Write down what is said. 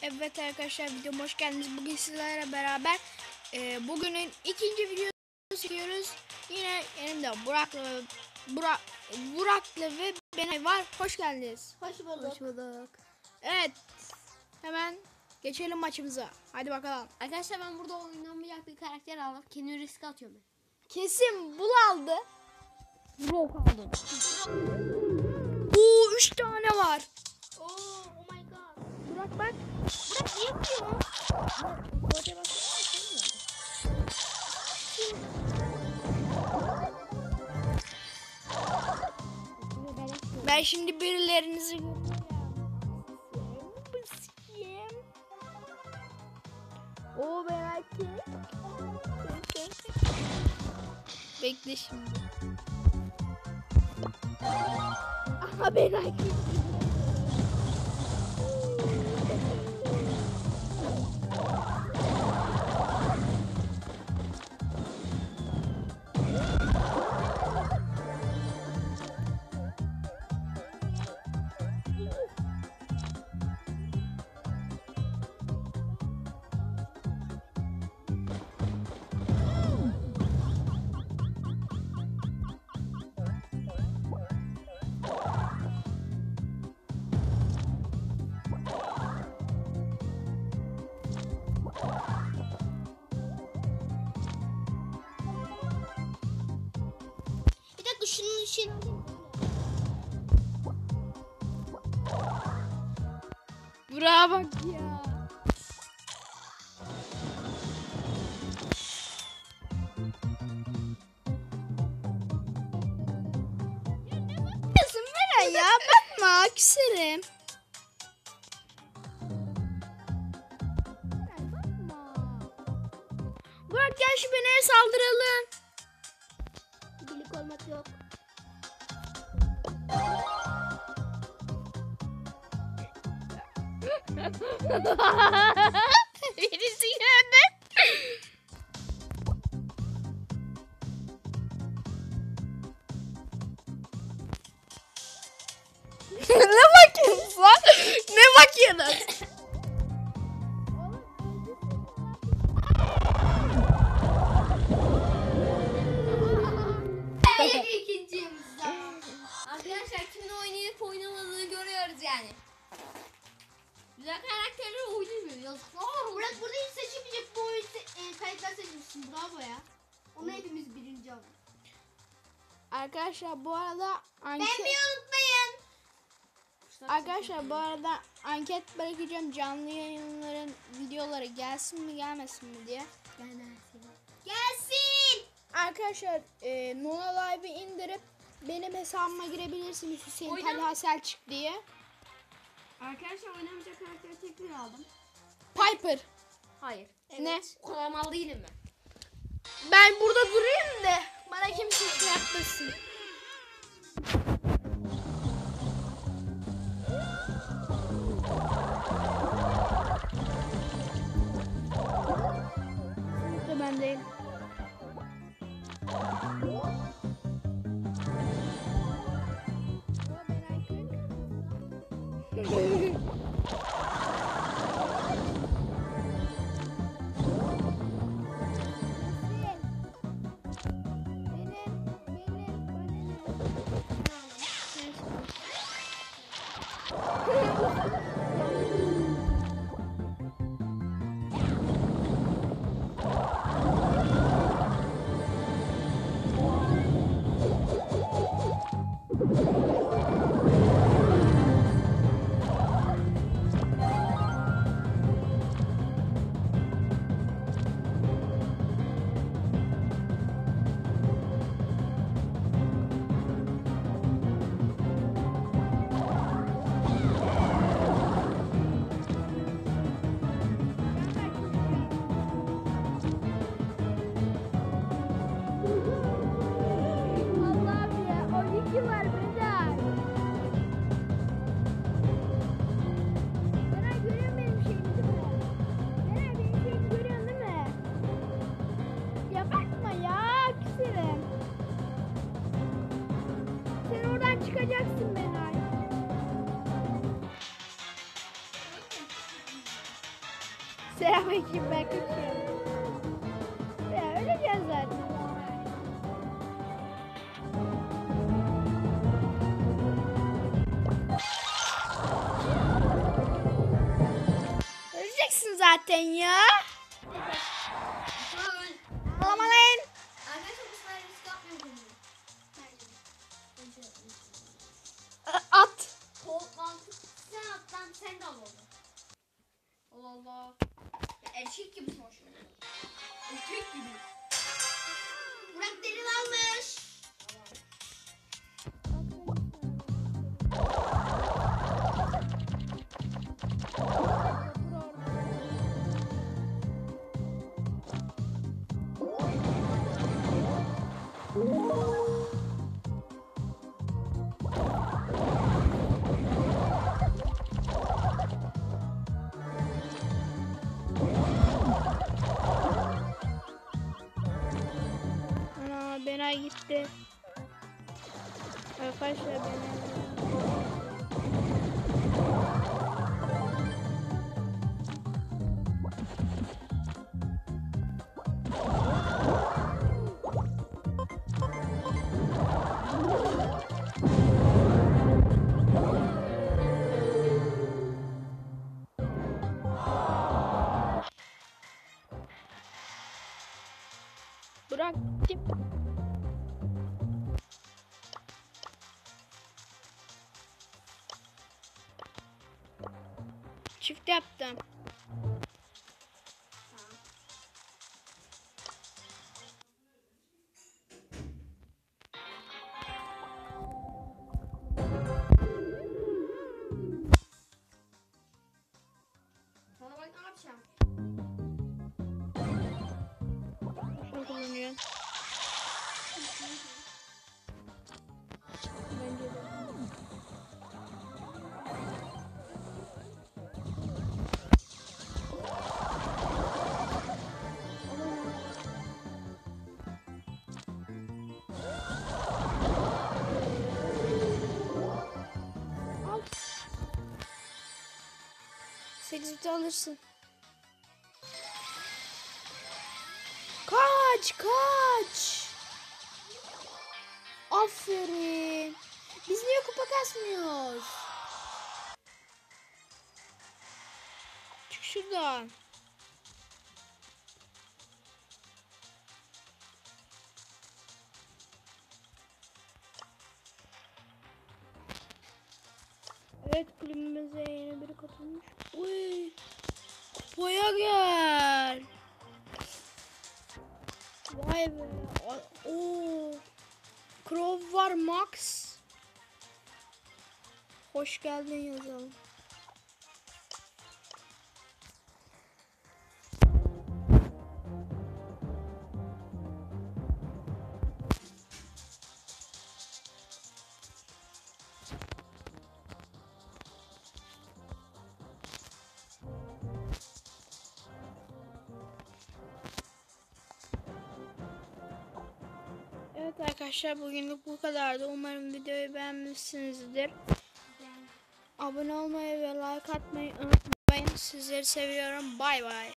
Evet arkadaşlar, videoma hoş geldiniz. Bugün sizlerle beraber bugünün ikinci videosunu çekiyoruz. Yine yanımda Burak'la ve Benay var. Hoş geldiniz. Hoş bulduk. Hoş bulduk. Evet, hemen geçelim maçımıza. Hadi bakalım. Arkadaşlar ben burada oynamayacak bir karakter aldım. Kendimi riske atıyorum ben. Kesin bul aldı. Brock aldı. Oo, 3 tane var. Oh my god. Burak bak. Burak ne yapıyor? Ben şimdi birilerinizi göreceğim. O merak etme. Bekle şimdi. Aha merak etme. Bir dakika şunun için. Burak'a bak ya. Kızım Meral ya, bakma küserim. Burak gel şu Benay'a saldıralım. Birlik olmak yok. Birisi geldi. Ne bakıyorsun lan? Ne bakıyorsun? İkinciyim arkadaşlar kimin oynayıp oynamadığını görüyoruz yani. Güzel karakterler oynamıyor. Yazıklar. Burak burada hiç seçmeyecek bu oyun kayıtlar seçmişsin. Bravo ya. Onu hepimiz birinci aldık. Arkadaşlar bu arada Ben bir unutmayın. Arkadaşlar bu arada anket bırakacağım, canlı yayınların videoları gelsin mi gelmesin mi diye. Gelsin. Arkadaşlar Nona Live'ı indirip benim hesabıma girebilirsiniz, Hüseyin Oyna. Talha Selçuk diye. Arkadaşlar oynamayacak karakteri tekrar aldım. Piper. Hayır. Ne? Kullanmalı değilim ben. Ben burada durayım da bana kimse şey yapmasın. Ben değil. Selamünaleyküm, ben kaçıyorum. Ya öleceğiz zaten. Öleceksin zaten ya. Ağlama lan. Arkadaşlar bu sefer risk yapmıyorum. At. Kovuk mantık. Sen at lan sen de al onu. Allah Allah. Ya erkek gibisin hoşuma. Erkek gibi. Burak delil almış. Ana Benay gitti. Arkadaşlar Benay. Burak git. Çift yaptım. Sana bak ne yapacağım. Şunu kullanıyorum. Bence de. Al. 8 bit alırsın. Kaç kaç. Aferin. Biz niye kupa kasmıyoruz? Çık şuradan. Evet, kulübümüze yeni biri katılmış. Uy, kupaya gel. Vay be. Oo. Crow var Max. Hoş geldin yazalım. Evet arkadaşlar, bugünlük bu kadardı. Umarım videoyu beğenmişsinizdir. Abone olmayı ve like atmayı unutmayın. Sizleri seviyorum. Bay bay.